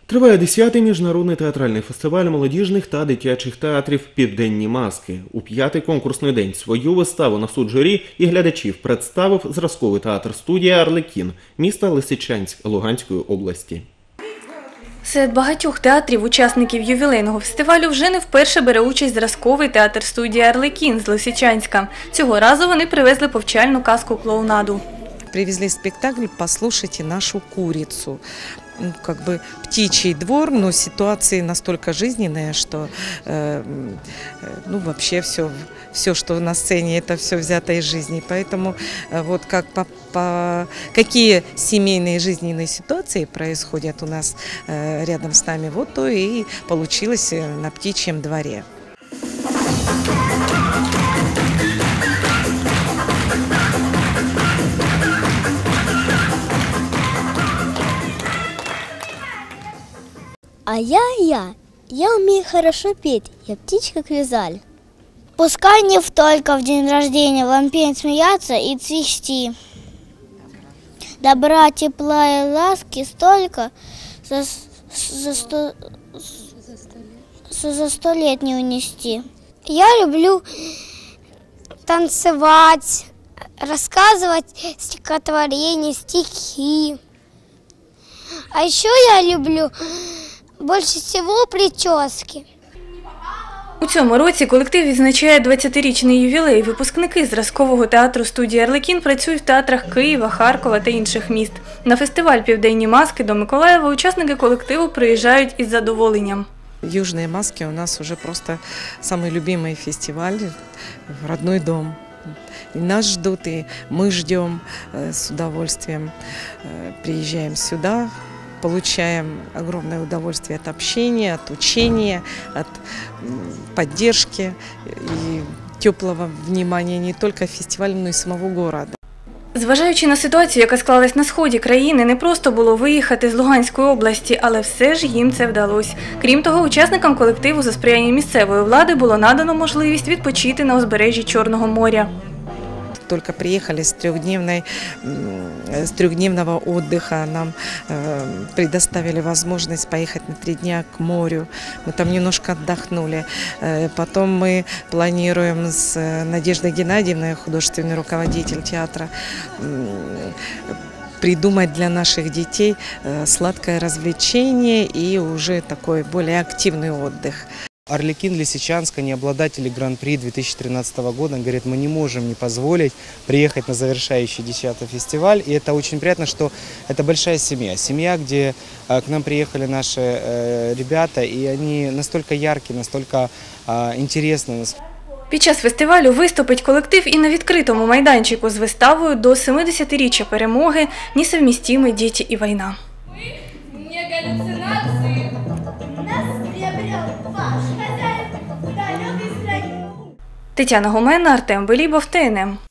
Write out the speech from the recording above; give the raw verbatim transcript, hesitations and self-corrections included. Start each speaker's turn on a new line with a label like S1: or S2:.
S1: Триває десятий міжнародний театральний фестиваль молодіжних та дитячих театрів «Південні маски». У п'ятий конкурсний день свою виставу на суд журі і глядачів представив зразковий театр-студія «Арлекін» міста Лисичанськ Луганської області.
S2: Серед багатьох театрів-учасників ювілейного фестивалю вже не вперше бере участь зразковий театр-студія «Арлекін» з Лисичанська. Цього разу вони привезли повчальну казку-клоунаду.
S3: Привезли спектакль «Послушайте нашу курицу». Ну, как бы птичий двор, но ситуации настолько жизненные, что э, ну, вообще все, все, что на сцене, это все взято из жизни. Поэтому э, вот как по, по, какие семейные жизненные ситуации происходят у нас э, рядом с нами, вот то и получилось на птичьем дворе.
S4: А я, я, я умею хорошо петь, я птичка Кризаль. Пускай не только в день рождения вам петь, смеяться и цвести. Добра, тепла и ласки столько за, за, сто, за, за сто лет не унести. Я люблю танцевать, рассказывать стихотворения, стихи. А еще я люблю більше всього прически.
S2: У цьому році колектив відзначає двадцятирічний ювілей. Випускники зразкового театру студії «Арлекін» працюють в театрах Києва, Харкова та інших міст. На фестиваль «Південні маски» до Миколаєва учасники колективу приїжджають із задоволенням.
S3: «Южные маски» у нас уже просто самый любимый фестиваль, родной дом. И нас ждут, и мы ждем с удовольствием. Приезжаем сюда, получаем огромное удовольствие от общения, от учения, от поддержки и теплого внимания не только фестиваля, но и самого города.
S2: Зважаючи на ситуацію, яка склалась на сході країни, не просто було виїхати з Луганської області, але все ж їм це вдалося. Крім того, учасникам колективу за сприяння місцевої влади було надано можливість відпочити на узбережжі Чорного моря.
S3: Только приехали с, трехдневной, с трехдневного отдыха, нам э, предоставили возможность поехать на три дня к морю. Мы там немножко отдохнули. Э, потом мы планируем с Надеждой Геннадьевной, художественный руководитель театра, э, придумать для наших детей э, сладкое развлечение и уже такой более активный отдых.
S5: «Арлекін» Лисичанска, не обладатели Гран-при две тысячи тринадцатого года, говорит, мы не можем не позволить приехать на завершающий десятый фестиваль. И это очень приятно, что это большая семья. Семья, где к нам приехали наши ребята, и они настолько яркие, настолько интересные.
S2: Під час фестивалю виступить колектив і на відкритому майданчику з виставою до семидесятиріччя перемоги «Несовместимі діти і війна».
S6: Не галлюцинации. Нас приобрел ваш хозяин в далекой стране.
S2: Тетяна Гуменна, Артем Белібов, Т Н М.